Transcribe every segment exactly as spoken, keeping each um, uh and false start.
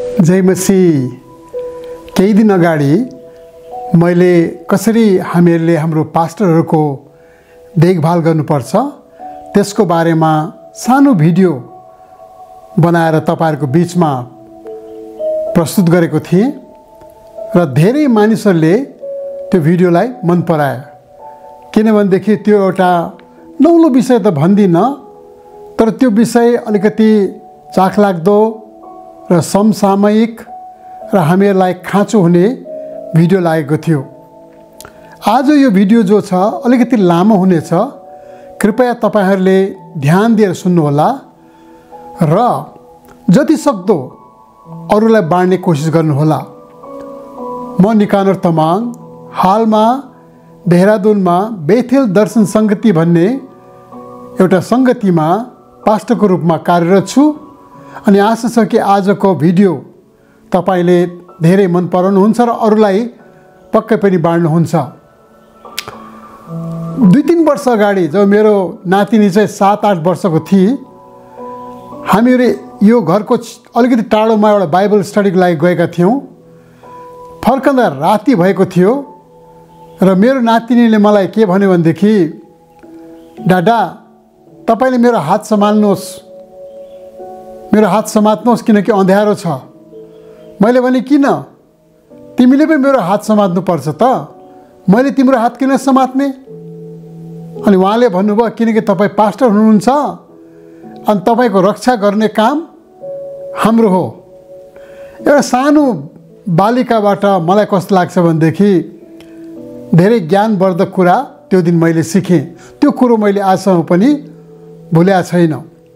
जय मसीह। केही दिन अगाडि मैले कसरी हामीहरूले हाम्रो पास्टरहरूको देखभाल गर्नुपर्छ त्यसको बारेमा सानो भिडियो बनाएर तपाईहरुको बीचमा प्रस्तुत गरेको थिएँ र धेरै मानिसहरूले त्यो भिडियोलाई मन पराए। किनभनेदेखि त्यो एउटा नौलो विषय त भन्दिन, तर त्यो विषय अलिकति चाखलाग्दो र समसामयिक र हामीहरूलाई खाँचो हुने भिडियो लागेको थियो। आज यो भिडियो जो छ अलिकति लामो हुनेछ, कृपया तपाईहरुले ध्यान दिएर सुन्नुहोला र जति सक्दो अरूलाई बाँड्ने कोसिस गर्नुहोला। म निकानर तमाङ हालमा देहरादूनमा बेथेल दर्शन संगति भन्ने एउटा संगतिमा पास्टरको रूपमा कार्यरत छु अनि आशा छ कि आजको भिडियो तपाईले धेरै मन पराउनुहुन्छ र अरूलाई पक्कै पनि बाँड्नुहुन्छ। दुई तीन वर्ष अगाडि जब मेरो नातिनी चाहिँ सात आठ वर्षको थिए, हामीहरू यो घरको अलिकति टाढोमा एउटा बाइबल स्टडीको लागि गएका थियौँ। फर्कँदा राति भएको थियो र मेरो नातिनीले मलाई के भन्यो भनेदेखि, डाडा तपाईले मेरो हात समाल्नुहोस्, मेरो हात समात्नुहोस् किनकि अँध्यारो छ। मैले भने किन? तिमीले पनि मेरो हात समात्नु पर्छ त, मैले तिम्रो हात किन समात्ने? अनि उहाँले भन्नुभयो किनकि तपाईँ पास्टर हुनुहुन्छ अनि तपाईँको रक्षा गर्ने काम हाम्रो हो। एउटा सानो बालिकाबाट मलाई कस्तो लाग्छ भनेदेखि धेरै ज्ञानवर्धक कुरा त्यो दिन मैले सिकेँ। त्यो कुरो मैले आजसम्म पनि भुलेको छैन।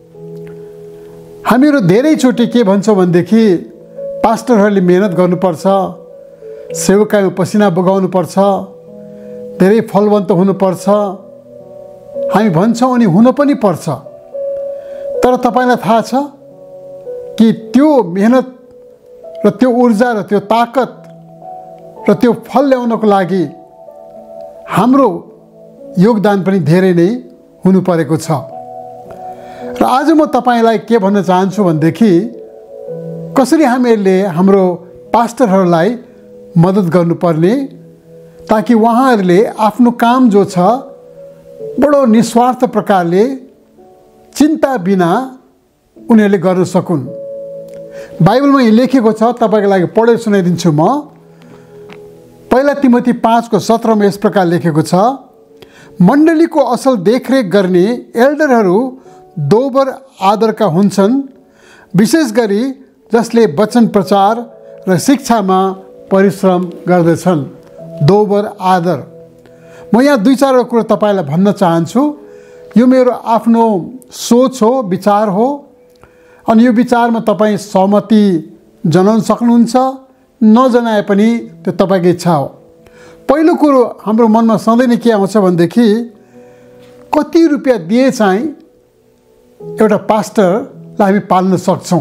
हामीहरू धेरैचोटि के भन्छौँ भनेदेखि पास्टरहरूले मेहनत गर्नुपर्छ, सेवकाईमा पसिना बगाउनुपर्छ, धेरै फलवन्त हुनुपर्छ, हामी भन्छौँ अनि हुन पनि पर्छ। तर तपाईलाई थाहा छ कि त्यो मेहनत र त्यो ऊर्जा र त्यो ताकत र त्यो फल ल्याउनको लागि हाम्रो योगदान पनि धेरै नै हुनु परेको छ। र आज म तपाईलाई के भन्न चाहन्छु भनेदेखि कसरी हामीहरूले हाम्रो पास्टरहरूलाई मद्दत गर्नुपर्ने ताकि उहाँहरूले आफ्नो काम जो छ बडो निस्वार्थ प्रकारले चिन्ता बिना उनीहरूले गर्न सकुन्। बाइबलमा यो लेखेको छ, तपाईको लागि पढेर सुनाइदिन्छु म। पहिला तिमोथी पाँच को सत्रहमा यस प्रकार लेखेको छ, मण्डलीको असल देखरेख गर्ने एल्डरहरू दोबर आदरका हुन्छन्, विशेष गरी जसले वचन प्रचार र शिक्षामा परिश्रम गर्दछन्। दोबर आदर। म यहाँ दुई चारवटा कुरा तपाईलाई भन्न चाहन्छु। यो मेरो आफ्नो सोच हो, विचार हो, अनि यो विचारमा तपाईँ सहमति जनाउन सक्नुहुन्छ, नजनाए पनि त्यो तपाईँको इच्छा हो। पहिलो कुरो हाम्रो मनमा सधैँ नै के आउँछ भनेदेखि कति रुपियाँ दिए चाहिँ एउटा पास्टरलाई हामी पाल्न सक्छौँ,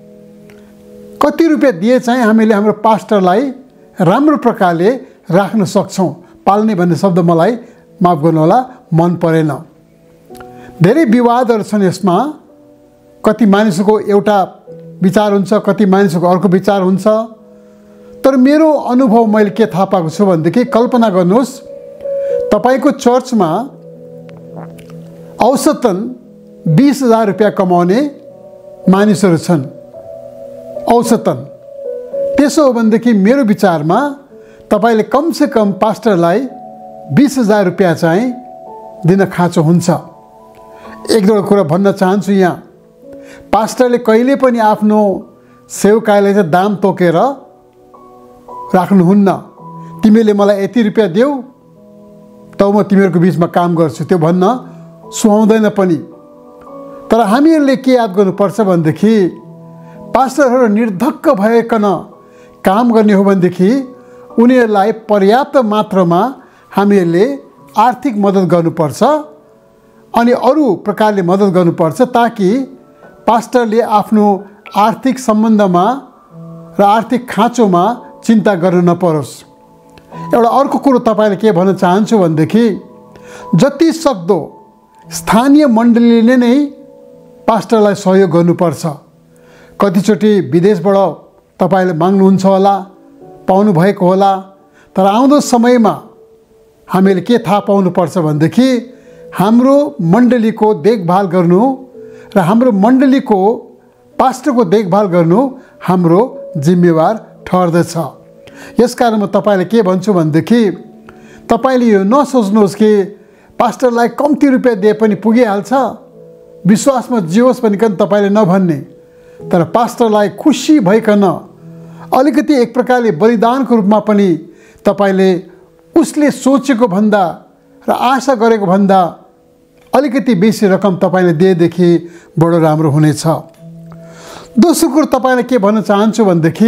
कति रुपियाँ दिए चाहिँ हामीले हाम्रो पास्टरलाई राम्रो प्रकारले राख्न सक्छौँ। पाल्ने भन्ने शब्द मलाई माफ गर्नुहोला, मन परेन। धेरै विवादहरू छन् यसमा। कति मानिसको एउटा विचार हुन्छ, कति मानिसको अर्को विचार हुन्छ। तर मेरो अनुभव मैले के थाहा पाएको छु भनेदेखि कल्पना गर्नुहोस्, तपाईँको चर्चमा औसतन बीस हजार रुपियाँ कमाउने मानिसहरू छन्, औसतन। त्यसो हो भनेदेखि मेरो विचारमा तपाईले कम से कम पास्टरलाई बीस हजार रुपियाँ चाहिँ दिन खाँचो हुन्छ। एक दुईवटा कुरा भन्न चाहन्छु यहाँ। पास्टरले कहिले पनि आफ्नो सेवकाईलाई चाहिँ दाम तोकेर राख्नुहुन्न। तिमीले मलाई यति रुपियाँ देऊ त म तिमीहरूको बिचमा काम गर्छु, त्यो भन्न सुहाउँदैन पनि। तर हामीहरूले के याद गर्नुपर्छ भनेदेखि पास्टरहरू निर्धक्क भइकन काम गर्ने हो भनेदेखि उनीहरूलाई पर्याप्त मात्रामा हामीहरूले आर्थिक मद्दत गर्नुपर्छ अनि अरू प्रकारले मद्दत गर्नुपर्छ ताकि पास्टरले आफ्नो आर्थिक सम्बन्धमा र आर्थिक खाँचोमा चिन्ता गर्नु नपरोस्। एउटा अर्को कुरो तपाईले के भन्न चाहन्छु भनेदेखि जति सक्दो स्थानीय मण्डलीले नै पास्टरलाई सहयोग गर्नुपर्छ। कतिचोटि विदेशबाट तपाईँले माग्नुहुन्छ होला, पाउनु भएको होला। तर आउँदो समयमा हामीले के थाहा पाउनुपर्छ भनेदेखि हाम्रो मण्डलीको देखभाल गर्नु र हाम्रो मण्डलीको पास्टरको देखभाल गर्नु हाम्रो जिम्मेवार ठहर्दछ। यसकारण म तपाईँलाई के भन्छु भनेदेखि तपाईँले यो नसोच्नुहोस् कि पास्टरलाई कम्ती रुपियाँ दिए पनि पुगिहाल्छ, विश्वासमा जियोस् भनिकन तपाईँले नभन्ने, तर पास्टरलाई खुसी भइकन अलिकति एक प्रकारले बलिदानको रूपमा पनि तपाईँले उसले सोचेको भन्दा र आशा गरेको भन्दा अलिकति बेसी रकम तपाईँले दिएदेखि बडो राम्रो हुनेछ। दोस्रो कुरो तपाईँलाई के भन्न चाहन्छु भनेदेखि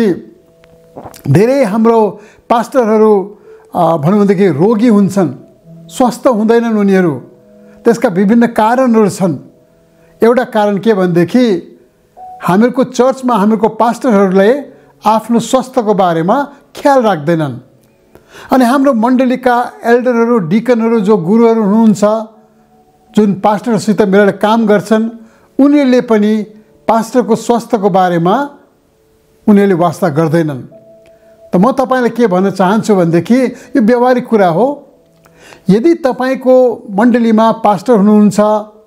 धेरै हाम्रो पास्टरहरू भनौँ भनेदेखि रोगी हुन्छन्, स्वस्थ हुँदैनन् उनीहरू। त्यसका विभिन्न कारणहरू छन्। एउटा कारण के भनेदेखि हामीहरूको चर्चमा हामीहरूको पास्टरहरूले आफ्नो स्वास्थ्यको बारेमा ख्याल राख्दैनन्। अनि हाम्रो मण्डलीका एल्डरहरू, डिकनहरू, जो गुरुहरू हुनुहुन्छ, जुन पास्टरसित मिलेर काम गर्छन्, उनीहरूले पनि पास्टरको स्वास्थ्यको बारेमा उनीहरूले वास्ता गर्दैनन्। त म तपाईँलाई के भन्न चाहन्छु भनेदेखि यो व्यवहारिक कुरा हो। यदि तपाईँको मण्डलीमा पास्टर हुनुहुन्छ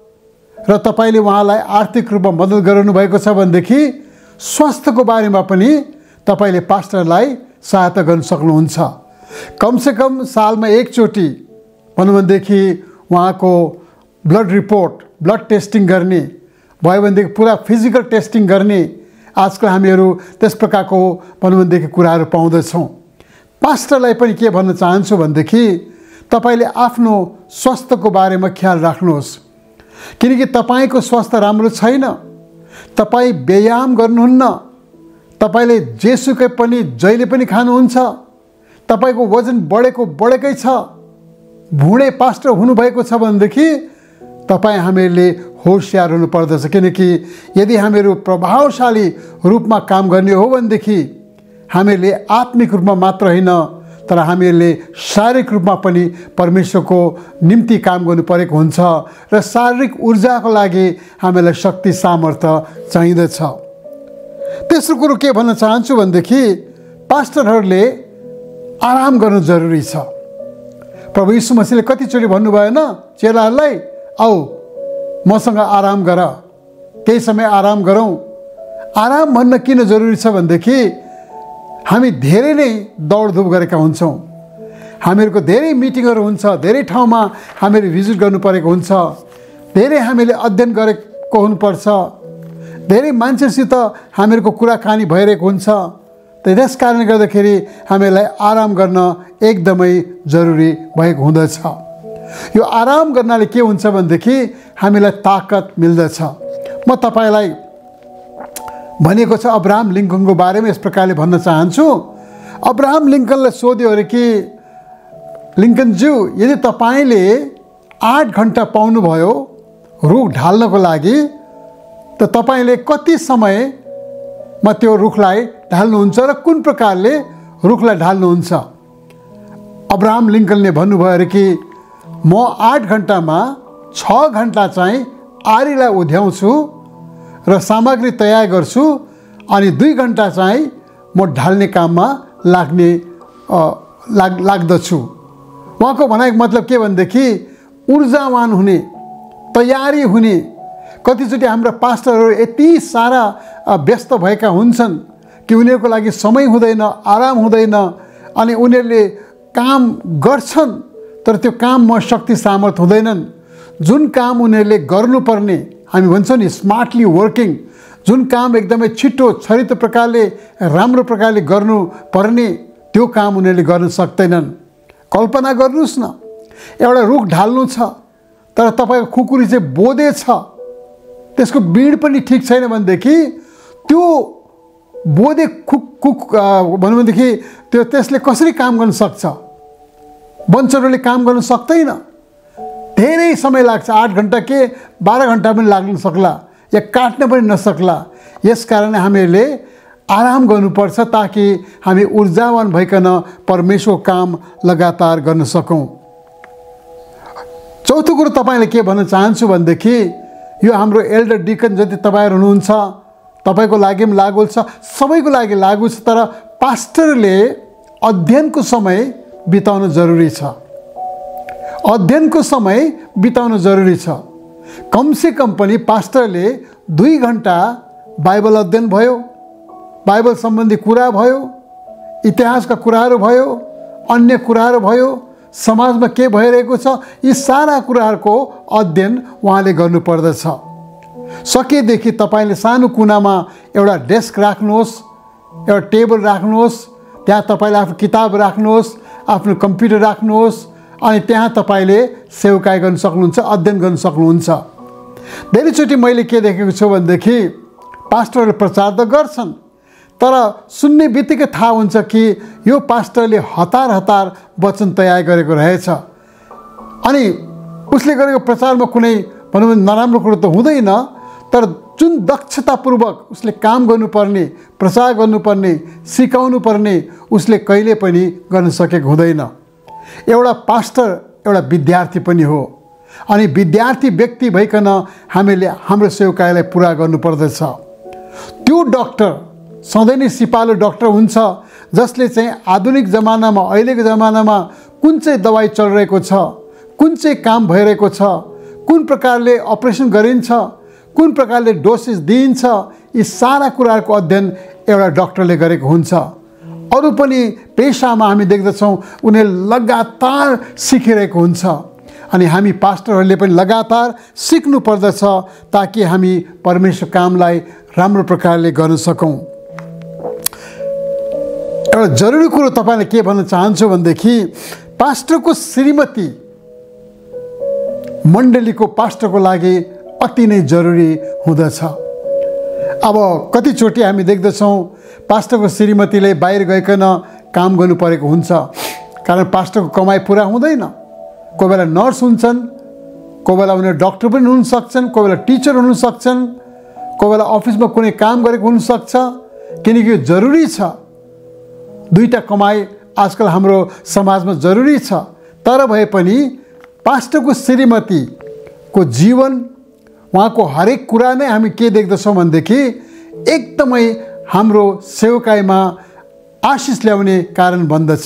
र तपाईँले उहाँलाई आर्थिक रूपमा मद्दत गराउनु भएको छ भनेदेखि स्वास्थ्यको बारेमा पनि तपाईँले पास्टरलाई सहायता गर्न सक्नुहुन्छ। कमसेकम सालमा एकचोटि भनौँ भनेदेखि उहाँको ब्लड रिपोर्ट, ब्लड टेस्टिङ गर्ने, भयो भनेदेखि पुरा फिजिकल टेस्टिङ गर्ने। आजकल हामीहरू त्यस प्रकारको भनौँ भनेदेखि कुराहरू पाउँदछौँ। पास्टरलाई पनि के भन्न चाहन्छु भनेदेखि तपाईँले आफ्नो स्वास्थ्यको बारेमा ख्याल राख्नुहोस्, किनकि तपाईँको स्वास्थ्य राम्रो छैन, तपाईँ व्यायाम गर्नुहुन्न, तपाईँले जेसुकै पनि जहिले पनि खानुहुन्छ, तपाईँको वजन बढेको बढेकै छ, भुँडे पास्टर हुनुभएको छ भनेदेखि तपाईँ हामीहरूले होसियार हुनुपर्दछ। किनकि यदि हामीहरू प्रभावशाली रूपमा काम गर्ने हो भनेदेखि हामीहरूले आत्मिक रूपमा मात्र होइन, तर हामीहरूले शारीरिक रूपमा पनि परमेश्वरको निम्ति काम गर्नु परेको हुन्छ र शारीरिक ऊर्जाको लागि हामीलाई शक्ति सामर्थ्य चाहिँदछ। तेस्रो कुरो के भन्न चाहन्छु भनेदेखि पास्टरहरूले आराम गर्नु जरुरी छ। प्रभु यीशु मसीहले कतिचोटि भन्नुभयो न चेलाहरूलाई, आऊ मसँग आराम गर, केही समय आराम गरौँ। आराम भन्न किन जरुरी छ भनेदेखि हामी धेरै नै दौडधुप गरेका हुन्छौँ, हामीहरूको धेरै मिटिङहरू हुन्छ, धेरै ठाउँमा हामीहरू भिजिट गर्नु परेको हुन्छ, धेरै हामीले अध्ययन गरेको हुनुपर्छ, धेरै मान्छेसित हामीहरूको कुराकानी भइरहेको हुन्छ। त्यस कारणले गर्दाखेरि हामीलाई आराम गर्न एकदमै जरुरी भएको हुँदछ। यो आराम गर्नाले के हुन्छ भनेदेखि हामीलाई ताकत मिल्दछ। म तपाईँलाई भनेको छ अब्राहम लिङ्कनको बारेमा यस प्रकारले भन्न चाहन्छु। अब्राहम लिङ्कनलाई सोध्यो अरे कि लिङ्कनज्यू, यदि तपाईँले आठ घन्टा पाउनुभयो रुख ढाल्नको लागि, त तपाईँले कति समयमा त्यो रुखलाई ढाल्नुहुन्छ र कुन प्रकारले रुखलाई ढाल्नुहुन्छ? अब्राहम लिङ्कनले भन्नुभयो अरे कि म आठ घन्टामा छ घन्टा चाहिँ आरीलाई उध्याउँछु र सामग्री तयार गर्छु, अनि दुई घन्टा चाहिँ म ढाल्ने काममा लाग्ने लाग लाग्दछु। उहाँको भनाइको मतलब के भनेदेखि ऊर्जावान हुने, तयारी हुने। कतिचोटि हाम्रा पास्टरहरू यति सारा व्यस्त भएका हुन्छन् कि उनीहरूको लागि समय हुँदैन, आराम हुँदैन, अनि उनीहरूले काम गर्छन् तर त्यो काममा शक्ति सामर्थ्य हुँदैनन्। जुन काम उनीहरूले गर्नुपर्ने, हामी भन्छौँ नि स्मार्टली वर्किङ, जुन काम एकदमै छिटो छरितो प्रकारले राम्रो प्रकारले गर्नुपर्ने, त्यो काम उनीहरूले गर्न सक्दैनन्। कल्पना गर्नुहोस् न, एउटा रुख ढाल्नु छ तर तपाईँको खुकुरी चाहिँ बोधे छ, त्यसको बिँड पनि ठिक छैन भनेदेखि त्यो बोधे खुक खुक भनौँ भनेदेखि त्यो त्यसले कसरी काम गर्न सक्छ? बन्चरोले काम गर्न सक्दैन, धेरै समय लाग्छ। आठ घन्टा के बाह्र घन्टा पनि लाग्न सक्ला, या काट्न पनि नसक्ला। यस कारण हामीहरूले आराम गर्नुपर्छ ताकि हामी ऊर्जावान भइकन परमेश्वरको काम लगातार गर्न सकौँ। चौथो कुरो तपाईँले के भन्न चाहन्छु भनेदेखि यो हाम्रो एल्डर डिकन जति तपाईँहरू हुनुहुन्छ, तपाईको लागि पनि लागु छ, सबैको लागि लागु छ। तर पास्टरले अध्ययनको समय बिताउन जरुरी छ। अध्ययनको समय बिताउन जरुरी छ। कमसे कम पनि पास्टरले दुई घण्टा बाइबल अध्ययन भयो, बाइबल सम्बन्धी कुरा भयो, इतिहासका कुराहरू भयो, अन्य कुराहरू भयो, समाजमा के भइरहेको छ, यी सारा कुराहरूको अध्ययन उहाँले गर्नुपर्दछ। सकेदेखि तपाईँले सानो कुनामा एउटा डेस्क राख्नुहोस्, एउटा टेबल राख्नुहोस्, त्यहाँ तपाईँले आफ्नो किताब राख्नुहोस्, आफ्नो कम्प्युटर राख्नुहोस्, अनि त्यहाँ तपाईँले सेवकाई गर्न सक्नुहुन्छ, अध्ययन गर्न सक्नुहुन्छ। धेरैचोटि मैले के देखेको छु भनेदेखि पास्टरले प्रचार त गर्छन्, तर सुन्ने बित्तिकै थाहा हुन्छ कि यो पास्टरले हतार हतार वचन तयार गरेको रहेछ। अनि उसले गरेको प्रचारमा कुनै भनौँ भने नराम्रो कुरो त हुँदैन, तर जुन दक्षतापूर्वक उसले काम गर्नुपर्ने, प्रचार गर्नुपर्ने, सिकाउनु पर्ने, उसले कहिले पनि गर्न सकेको हुँदैन। एउटा पास्टर एउटा विद्यार्थी पनि हो, अनि विद्यार्थी व्यक्ति भइकन हामीले हाम्रो सेवकाईलाई पुरा गर्नुपर्दछ। त्यो डाक्टर सधैँ नै सिपालु डाक्टर हुन्छ, जसले चाहिँ आधुनिक जमानामा, अहिलेको जमानामा कुन चाहिँ दबाई चलिरहेको छ, कुन चाहिँ काम भइरहेको छ, कुन प्रकारले अपरेसन गरिन्छ, कुन प्रकारले डोसेस दिइन्छ, यी सारा कुराहरूको अध्ययन एउटा डाक्टरले गरेको हुन्छ। अरू पनि पेसामा हामी देख्दछौँ उनीहरूले लगातार सिकिरहेको हुन्छ, अनि हामी पास्टरहरूले पनि लगातार सिक्नु पर्दछ ताकि हामी परमेश्वर कामलाई राम्रो प्रकारले गर्न सकौँ। एउटा जरुरी कुरो तपाईँलाई के भन्न चाहन्छु भनेदेखि पास्टरको श्रीमती मण्डलीको पास्टरको लागि अति नै जरुरी हुँदछ। अब कतिचोटि हामी देख्दछौँ पास्टरको श्रीमतीले बाहिर गइकन काम गर्नु परेको हुन्छ, कारण पास्टरको कमाइ पुरा हुँदैन। कोही बेला नर्स हुन्छन्, कोही बेला उनीहरू डाक्टर पनि हुन सक्छन्, कोही बेला टिचर हुन सक्छन्, कोही बेला अफिसमा कुनै काम गरेको हुनसक्छ, किनकि यो जरुरी छ। दुईटा कमाइ आजकल हाम्रो समाजमा जरुरी छ। तर भए पनि पास्टरको श्रीमतीको जीवन, उहाँको हरेक कुरा नै हामी के देख्दछौँ भनेदेखि एकदमै हाम्रो सेवकाईमा आशिष ल्याउने कारण बन्दछ।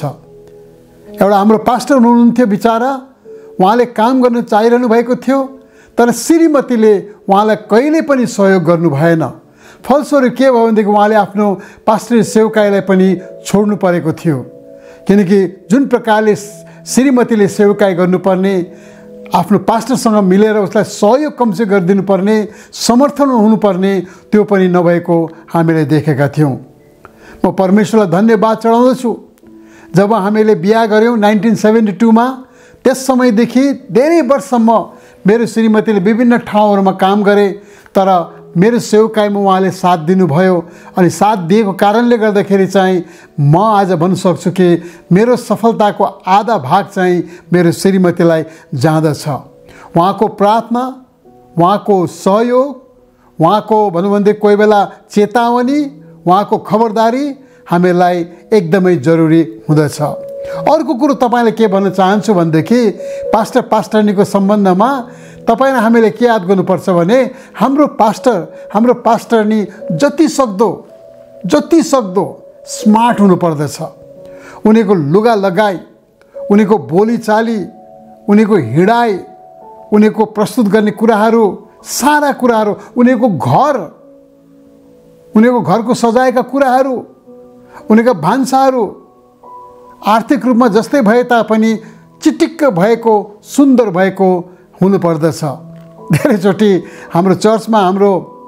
एउटा हाम्रो पास्टर हुनुहुन्थ्यो बिचारा, उहाँले काम गर्न चाहिरहनु भएको थियो, तर श्रीमतीले उहाँलाई कहिले पनि सहयोग गर्नु भएन। फलस्वरूप के भयो भनेदेखि उहाँले आफ्नो पास्टरी सेवकाईलाई पनि छोड्नु परेको थियो, किनकि जुन प्रकारले श्रीमतीले सेवकाई गर्नुपर्ने, आफ्नो पास्टरसँग मिलेर उसलाई सहयोग कमसे गरिदिनु पर्ने, समर्थन हुनुपर्ने, त्यो पनि नभएको हामीले देखेका थियौँ। म परमेश्वरलाई धन्यवाद चढाउँदछु। जब हामीले बिहा गऱ्यौँ नाइन्टिन सेभेन्टी टूमा, त्यस समयदेखि धेरै वर्षसम्म मेरो श्रीमतीले विभिन्न ठाउँहरूमा काम गरे, तर मेरो सेवकाईमा उहाँले साथ दिनुभयो। अनि साथ दिएको कारणले गर्दाखेरि चाहिँ म आज भन्न सक्छु कि मेरो सफलताको आधा भाग चाहिँ मेरो श्रीमतीलाई जाँदछ। उहाँको प्रार्थना, उहाँको सहयोग, उहाँको भनौँ भनेदेखि कोही बेला चेतावनी, उहाँको खबरदारी हामीलाई एकदमै जरुरी हुँदछ। अर्को कुरो तपाईँलाई के भन्न चाहन्छु भनेदेखि पास्टर पास्टरनीको सम्बन्धमा तपाईलाई हामीले के याद गर्नुपर्छ भने हाम्रो पास्टर, हाम्रो पास्टरनी जति सक्दो जति सक्दो स्मार्ट हुनुपर्दछ। उनीको लुगा लगाई, उनीको बोलीचाली, उनीको हिँडाइ, उनीको प्रस्तुत गर्ने कुराहरू, सारा कुराहरू, उनीको घर, उनीको घरको सजाएका कुराहरू, उनीका भान्साहरू आर्थिक रूपमा जस्तै भए तापनि चिटिक्क भएको, सुन्दर भएको हुनुपर्दछ। धेरैचोटि हाम्रो चर्चमा हाम्रो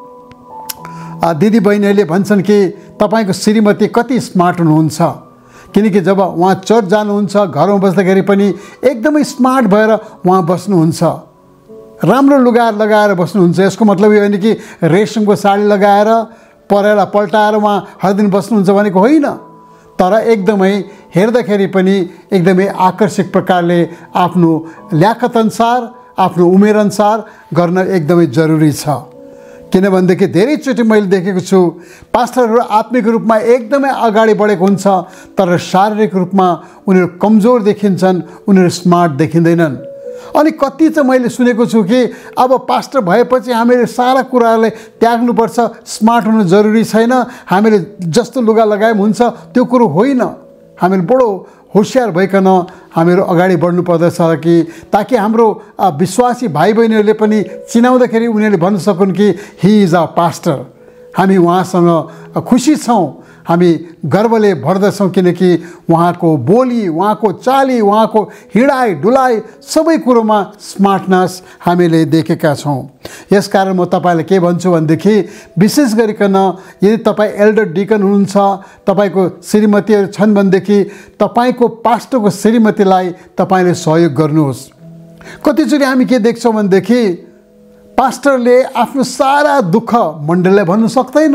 दिदी बहिनीहरूले भन्छन् कि तपाईँको श्रीमती कति स्मार्ट हुनुहुन्छ, किनकि जब उहाँ चर्च जानुहुन्छ घरमा बस्दाखेरि पनि एकदमै स्मार्ट भएर उहाँ बस्नुहुन्छ, राम्रो लुगा लगाएर बस्नुहुन्छ। यसको मतलब यो होइन कि रेशमको साडी लगाएर परेला पल्टाएर उहाँ हर दिन बस्नुहुन्छ भनेको होइन, तर एकदमै हेर्दाखेरि पनि एकदमै आकर्षक प्रकारले आफ्नो ल्याकत अनुसार, आफ्नो उमेर अनुसार गर्न एकदमै जरुरी छ। किनभनेदेखि धेरैचोटि मैले देखेको छु पास्टरहरू आत्मिक रूपमा एकदमै अगाडि बढेको हुन्छ, तर शारीरिक रूपमा उनीहरू कमजोर देखिन्छन्, उनीहरू स्मार्ट देखिँदैनन्। अनि कति चाहिँ मैले सुनेको छु कि अब पास्टर भएपछि हामीले सारा कुराहरूलाई त्याग्नुपर्छ, स्मार्ट हुनु जरुरी छैन, हामीले जस्तो लुगा लगाए पनि हुन्छ, त्यो कुरो होइन। हामीले बडो होसियार भइकन हामीहरू अगाडि बढ्नु पर्दछ कि ताकि हाम्रो विश्वासी भाइ बहिनीहरूले पनि चिनाउँदाखेरि उनीहरूले भन्न सकुन् कि हि इज अ पास्टर। हामी उहाँसँग खुसी छौँ, हामी गर्वले भर्दछौँ, किनकि उहाँको बोली, उहाँको चाली, उहाँको हिँडाइ डुलाइ सबै कुरोमा स्मार्टनेस हामीले देखेका छौँ। यसकारण म तपाईँलाई के भन्छु भनेदेखि विशेष गरिकन यदि तपाईँ एल्डर डिकन हुनुहुन्छ, तपाईँको श्रीमतीहरू छन् भनेदेखि तपाईँको पास्टरको श्रीमतीलाई तपाईँले सहयोग गर्नुहोस्। कतिचोटि हामी के देख्छौँ भनेदेखि पास्टरले आफ्नो सारा दुःख मण्डलीलाई भन्नु सक्दैन,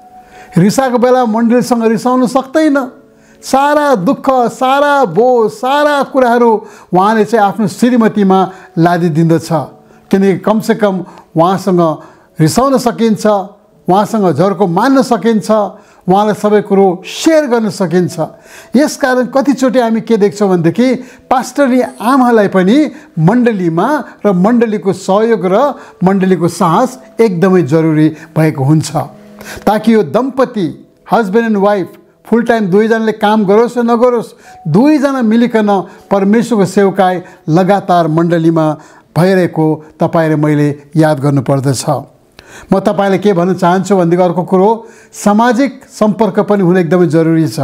रिसाको बेला मण्डलीसँग रिसाउनु सक्दैन, सारा दुःख, सारा बोझ, सारा कुराहरू उहाँले चाहिँ आफ्नो श्रीमतीमा लादिदिँदछ। किनकि कमसेकम उहाँसँग रिसाउन सकिन्छ, उहाँसँग झर्को मान्न सकिन्छ, उहाँलाई सबै कुरो सेयर गर्न सकिन्छ। यसकारण कतिचोटि हामी के देख्छौँ भनेदेखि पास्टरले आमालाई पनि मण्डलीमा र मण्डलीको सहयोग र मण्डलीको साहस एकदमै जरुरी भएको हुन्छ, ताकि यो दम्पति husband and wife full time दुईजनाले काम गरोस् या नगरोस्, दुईजना मिलिकन परमेश्वरको सेवकाई लगातार मण्डलीमा भइरहेको तपाईँ र मैले याद गर्नुपर्दछ। म तपाईँलाई के भन्न चाहन्छु भनेदेखि अर्को कुरो, सामाजिक सम्पर्क पनि हुनु एकदमै जरुरी छ।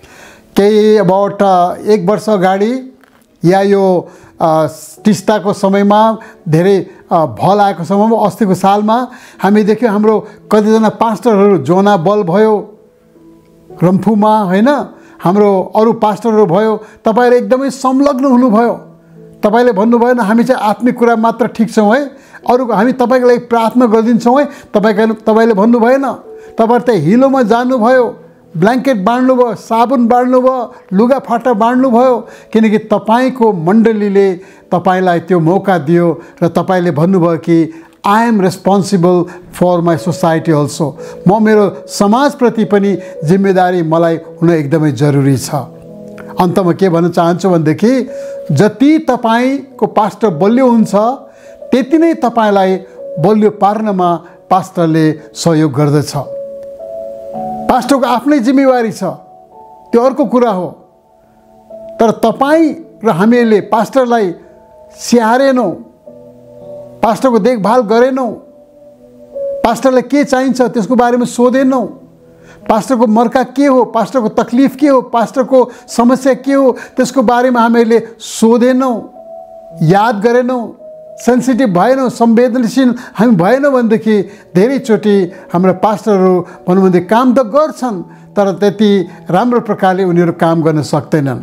केही अबाउट एक वर्ष अगाडि या यो टिस्टाको समयमा धेरै भल आएको समयमा अस्तिको सालमा हामी देख्यौँ हाम्रो कतिजना पास्टरहरू जोना बल भयो रम्फूमा, होइन, हाम्रो अरू पास्टरहरू भयो, तपाईँले एकदमै संलग्न हुनुभयो। तपाईँले भन्नुभयो न हामी चाहिँ आत्मिक कुरा मात्र ठिक छौँ है, अरू हामी तपाईँको लागि प्रार्थना गरिदिन्छौँ है, तपाईँको तपाईँले भन्नु भएन। तपाईँहरू त हिलोमा जानुभयो, ब्ल्याङ्केट बाँड्नुभयो, साबुन बाँड्नुभयो, लुगाफाटा बाँड्नुभयो, किनकि तपाईँको मण्डलीले तपाईँलाई त्यो मौका दियो र तपाईँले भन्नुभयो कि I am responsible for my society also, म मेरो समाजप्रति पनि जिम्मेदारी मलाई हुन एकदमै जरुरी छ। अन्तमा के भन्न चाहन्छु भनेदेखि जति तपाईँको पास्टर बलियो हुन्छ त्यति नै तपाईँलाई बलियो पार्नमा पास्टरले सहयोग गर्दछ। पास्टरको आफ्नै जिम्मेवारी छ, त्यो अर्को कुरा हो, तर तपाईँ र हामीले पास्टरलाई स्याहारेनौँ, पास्टरको देखभाल गरेनौँ, पास्टरलाई के चाहिन्छ त्यसको बारेमा सोधेनौँ, पास्टरको मर्का के हो, पास्टरको तकलिफ के हो, पास्टरको समस्या के हो त्यसको बारेमा हामीले सोधेनौँ, याद गरेनौँ, सेन्सिटिभ भएनौँ, संवेदनशील हामी भएनौँ भनेदेखि धेरैचोटि हाम्रो पास्टरहरू भनौँ भने काम त गर्छन् तर त्यति राम्रो प्रकारले उनीहरू काम गर्न सक्दैनन्।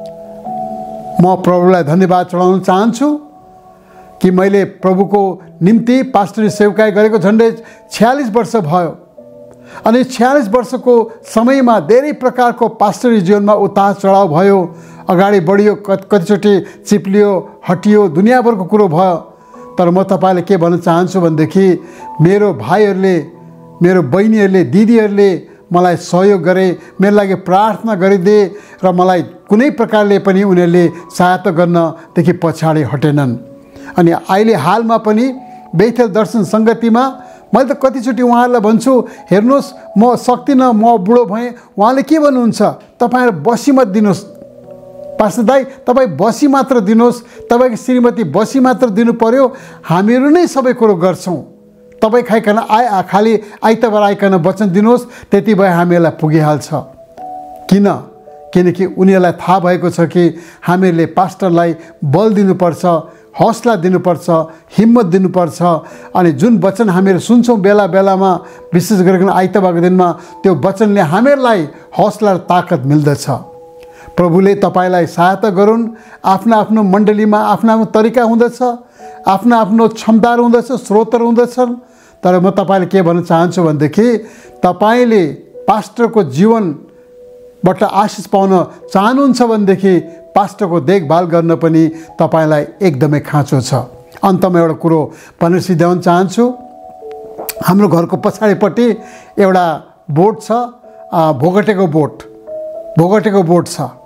म प्रभुलाई धन्यवाद चढाउन चाहन्छु कि मैले प्रभुको निम्ति पास्टरी सेवकाई गरेको झन्डै छयालिस वर्ष भयो। अनि छयालिस वर्षको समयमा धेरै प्रकारको पास्टरी जीवनमा उतार चढाव भयो, अगाडि बढियो, कतिचोटि चिप्लियो, हटियो, दुनियाँभरको कुरो भयो। तर म तपाईँलाई के भन्न चाहन्छु भनेदेखि मेरो भाइहरूले, मेरो बहिनीहरूले, दिदीहरूले मलाई सहयोग गरे, मेरो लागि प्रार्थना गरिदिए र मलाई कुनै प्रकारले पनि उनीहरूले सहायता गर्नदेखि पछाडि हटेनन्। अनि अहिले हालमा पनि बेथेल दर्शन सङ्गतिमा मैले त कतिचोटि उहाँहरूलाई भन्छु, हेर्नुहोस् म सक्दिनँ, म बुढो भएँ। उहाँले के भन्नुहुन्छ, तपाईँहरू बसी मत दिनुहोस्, पास्टर दाइ तपाईँ बसी मात्र दिनुहोस्, तपाईँको श्रीमती बसी मात्र दिनु पर्यो, हामीहरू नै सबै कुरो गर्छौँ, तपाईँ खाइकन आए खालि आइतबार आइकन वचन दिनुहोस्, त्यति भए हामीलाई पुगिहाल्छ। किन? किनकि उनीहरूलाई थाहा भएको छ कि हामीहरूले पास्टरलाई बल दिनुपर्छ, हौसला दिनुपर्छ, हिम्मत दिनुपर्छ। अनि जुन वचन हामीहरू सुन्छौँ बेला बेलामा, विशेष गरिकन आइतबारको दिनमा, त्यो वचनले हामीहरूलाई हौसला र ताकत मिल्दछ। प्रभुले तपाईँलाई सहायता गरून्। आफ्नो आफ्नो मण्डलीमा आफ्नो आफ्नो तरिका हुँदछ, आफ्नो आफ्नो क्षमताहरू हुँदछ, स्रोतहरू हुँदछन्। तर म तपाईँले के भन्न चाहन्छु भनेदेखि तपाईँले पास्टरको जीवनबाट आशिष पाउन चाहनुहुन्छ भनेदेखि पास्टरको देखभाल गर्न पनि तपाईँलाई एकदमै खाँचो छ। अन्तमा एउटा कुरो भनेर सिध्याउन चाहन्छु, हाम्रो घरको पछाडिपट्टि एउटा बोट छ, भोगटेको बोट, भोगटेको बोट छ।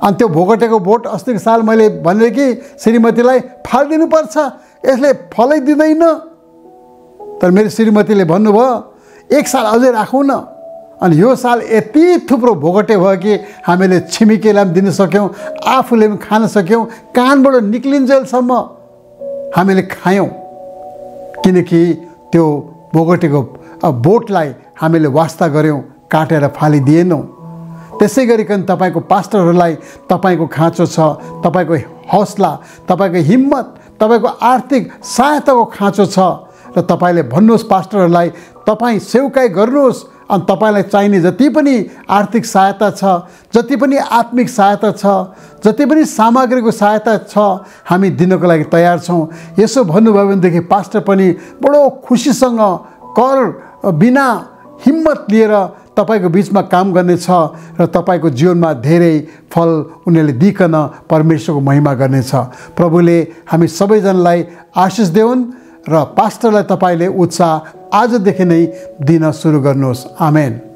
अनि त्यो भोगटेको बोट अस्तिको साल मैले भने कि श्रीमतीलाई फालिदिनुपर्छ, यसले फलै दिँदैन। तर मेरो श्रीमतीले भन्नुभयो एक साल अझै राखौँ न। अनि यो साल यति थुप्रो भोगटे भयो कि हामीले छिमेकीलाई पनि दिन सक्यौँ, आफूले पनि खान सक्यौँ, कानबाट निक्लिन्जेलसम्म हामीले खायौँ, किनकि त्यो भोगटेको बोटलाई हामीले वास्ता गऱ्यौँ, काटेर फालिदिएनौँ। त्यसै गरिकन तपाईँको पास्टरहरूलाई तपाईँको खाँचो छ, तपाईँको हौसला, तपाईँको हिम्मत, तपाईँको आर्थिक सहायताको खाँचो छ र तपाईँले भन्नुहोस् पास्टरहरूलाई तपाईँ सेवकाई गर्नुहोस्। अनि तपाईँलाई चाहिने जति पनि आर्थिक सहायता छ, जति पनि आत्मिक सहायता छ, जति पनि सामग्रीको सहायता छ, हामी दिनको लागि तयार छौँ। यसो भन्नुभयो भनेदेखि पास्टर पनि बडो खुसीसँग कर बिना हिम्मत लिएर तपाईँको बिचमा काम गर्नेछ र तपाईँको जीवनमा धेरै फल उनीहरूले दिइकन परमेश्वरको महिमा गर्नेछ। प्रभुले हामी सबैजनालाई आशिष देऊन् र पास्टरलाई तपाईँले उत्साह आजदेखि नै दिन सुरु गर्नुहोस्। आमेन।